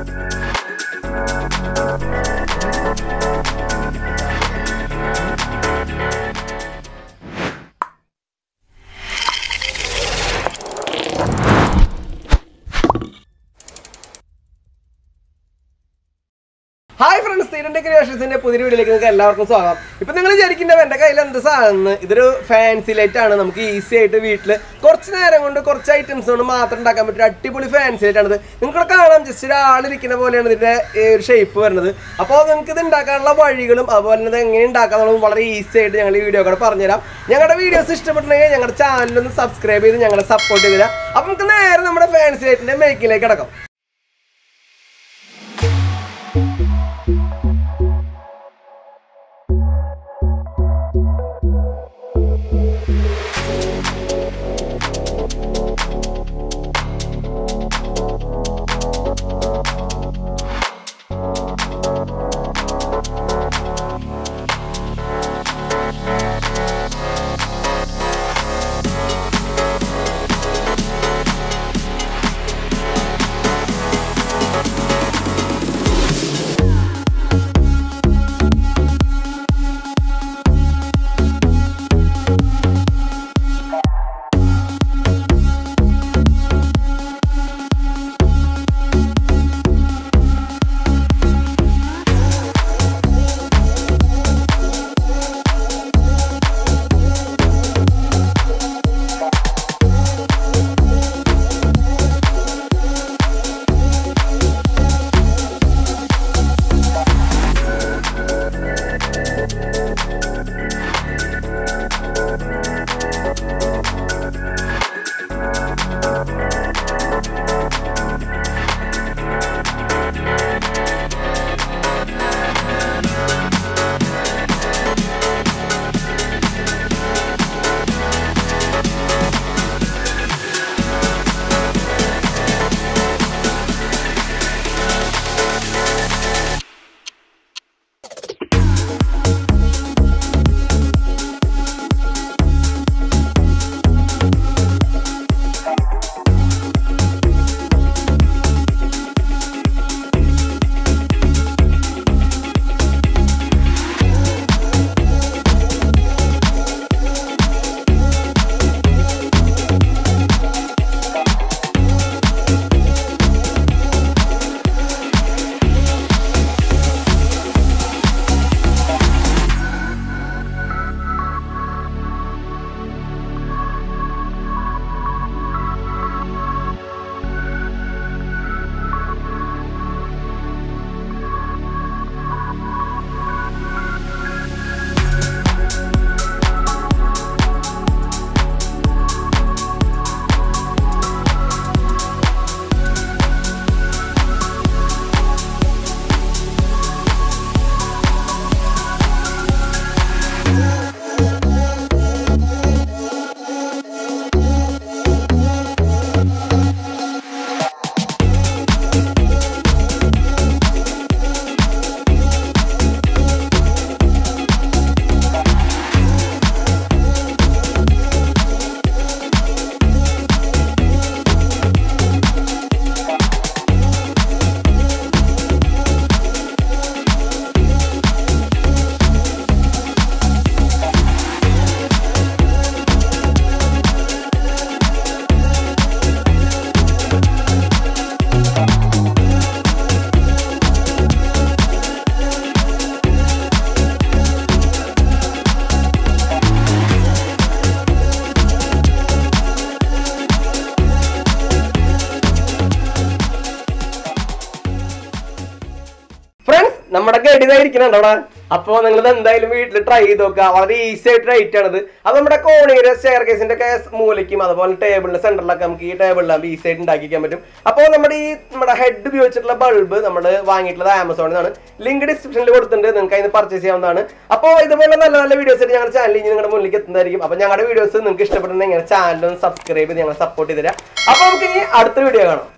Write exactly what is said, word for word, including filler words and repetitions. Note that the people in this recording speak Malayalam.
Hi friends, C twenty creations in a പുതിയ വീഡിയോയിലേക്ക് നിങ്ങൾക്ക് എല്ലാവർക്കും സ്വാഗതം. ഇപ്പോൾ നിങ്ങൾ വിചാരിക്കുന്നത് എൻ്റെ കയ്യിൽ എന്ത് സാധനം ഇതൊരു ഫാൻസി ലൈറ്റ് ആണ്. നമുക്ക് ഈസി ആയിട്ട് വീട്ടിൽ കുറച്ച് നേരം കൊണ്ട് കുറച്ച് ഐറ്റംസ് കൊണ്ട് മാത്രം ഉണ്ടാക്കാൻ പറ്റുന്ന അടിപൊളി ഫാൻസി ലൈറ്റ് ആണ്. നിങ്ങൾക്ക് കാണാം ജസ്റ്റ് ഒരാളിരിക്കുന്ന പോലെയാണ് ഇതിന്റെ ഒരു ഷേപ്പ് വരുന്നത്. അപ്പോൾ നിങ്ങൾക്ക് ഇത് ഉണ്ടാക്കാനുള്ള വഴികളും അതുപോലെ തന്നെ എങ്ങനെ ഉണ്ടാക്കാന്നുള്ളതും വളരെ ഈസി ആയിട്ട് ഞങ്ങൾ ഈ വീഡിയോ കൂടെ പറഞ്ഞുതരാം. ഞങ്ങളുടെ വീഡിയോസ് ഇഷ്ടപ്പെട്ടുണ്ടെങ്കിൽ ഞങ്ങളുടെ ചാനലൊന്ന് സബ്സ്ക്രൈബ് ചെയ്ത് ഞങ്ങളെ സപ്പോർട്ട് ചെയ്ത് തരാം. അപ്പോൾ നമുക്ക് നേരെ നമ്മുടെ ഫാൻസി ലൈറ്റിന്റെ മേക്കിങ്ങിലേക്ക് കിടക്കാം. നമ്മുടെ ഗഡിതായിരിക്കണുണ്ടോ അവിടെ. അപ്പോൾ നിങ്ങൾ എന്തായാലും വീട്ടിൽ ട്രൈ ചെയ്ത് നോക്കുക. വളരെ ഈസി ആയിട്ട് റൈറ്റ് ആണിത്. അത് നമ്മുടെ കോണിയുടെ സ്റ്റെയർ കേസിന്റെ ഒക്കെ മൂലയ്ക്കും അതുപോലെ ടേബിളിന്റെ സെന്ററിലൊക്കെ നമുക്ക് ഈ ടേബിളിലാകുമ്പോൾ ഈസി ആയിട്ട് ഉണ്ടാക്കിക്കാൻ പറ്റും. അപ്പോൾ നമ്മുടെ ഈ നമ്മുടെ ഹെഡ് ഉപയോഗിച്ചിട്ടുള്ള ബൾബ് നമ്മൾ വാങ്ങിയിട്ടുള്ളത് ആമസോണിൽ നിന്നാണ്. ലിങ്ക് ഡിസ്ക്രിപ്ഷനിൽ കൊടുത്തിട്ടുണ്ട്, നിങ്ങൾക്ക് അതിന് പർച്ചേസ് ചെയ്യാവുന്നതാണ്. അപ്പോൾ ഇതുപോലെ നല്ല നല്ല വീഡിയോസ് ആയിട്ട് ഞങ്ങളുടെ ചാനലിൽ നിങ്ങളുടെ മുന്നിലേക്ക് എത്തുന്നതായിരിക്കും. അപ്പോൾ ഞങ്ങളുടെ വീഡിയോസ് നിങ്ങൾക്ക് ഇഷ്ടപ്പെടുന്ന ഞങ്ങളുടെ ചാനലൊന്ന് സബ്സ്ക്രൈബ് ചെയ്ത് ഞങ്ങളെ സപ്പോർട്ട് ചെയ്ത് തരാം. അപ്പോൾ നമുക്ക് ഇനി അടുത്ത വീഡിയോ കാണാം.